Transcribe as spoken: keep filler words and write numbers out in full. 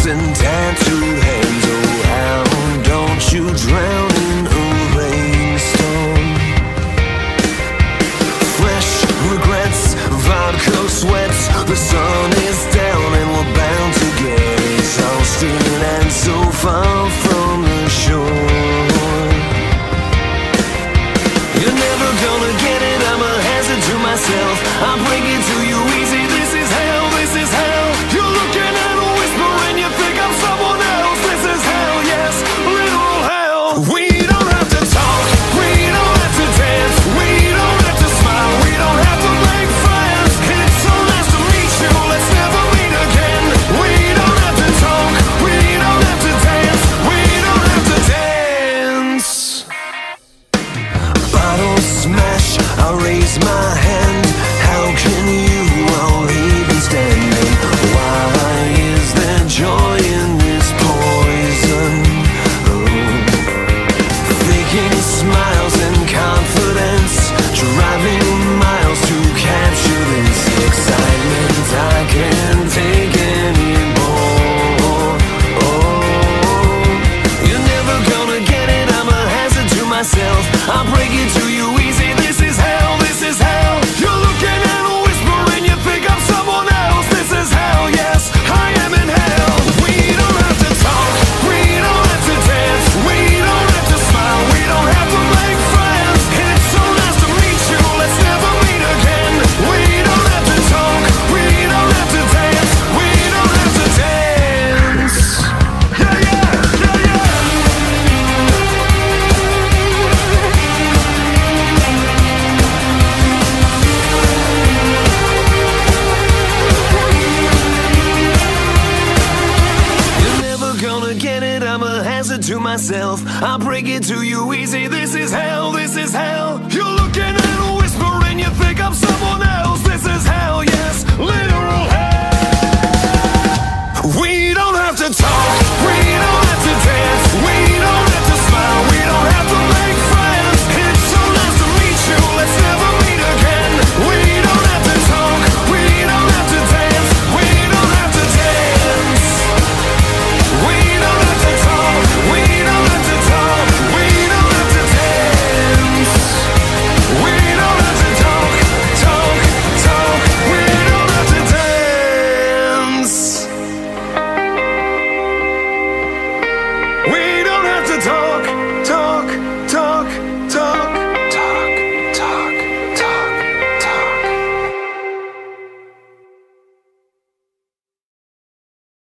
and tattooed hands. Oh, how don't you drown in a rainstorm? Fresh regrets, vodka sweats. The sun is down and we're bound to get exhausted and so far from the shore. You're never gonna get it, I'm a hazard to myself. I break it to you easy, this is hell, this is hell. You're looking at a whisper and you think I'm someone else. This is hell, yes, literal hell. We don't have to talk, we don't have to dance, we don't have to smile, we don't have to make friends. It's so nice to meet you, let's never meet again. We don't have to talk, we don't have to dance, we don't have to dance. Bottle smash, I raise my hand. How can you all even standing? Why is there joy in this poison? Oh. Faking smiles and confidence, driving miles to capture this excitement. I can't take anymore. Oh, you're never gonna get it, I'm a hazard to myself. I break it to you easy, this is hell, this is hell. You're looking at a whisper and you think I'm someone else. This is hell, yes, I am in hell. We don't have to talk, we don't have to dance, we don't have to smile, we don't have to make friends. It's so nice to meet you, let's never meet again. We don't have to talk, we don't have to dance, we don't have to dance. Yeah, yeah, yeah, yeah. You're never gonna get it, I'm a hazard to myself. I break it to you easy, this is hell, this is hell. You're looking at a whisper and you think I'm someone else. This is hell, yes, literal hell. We don't have to talk, we don't have to dance, we don't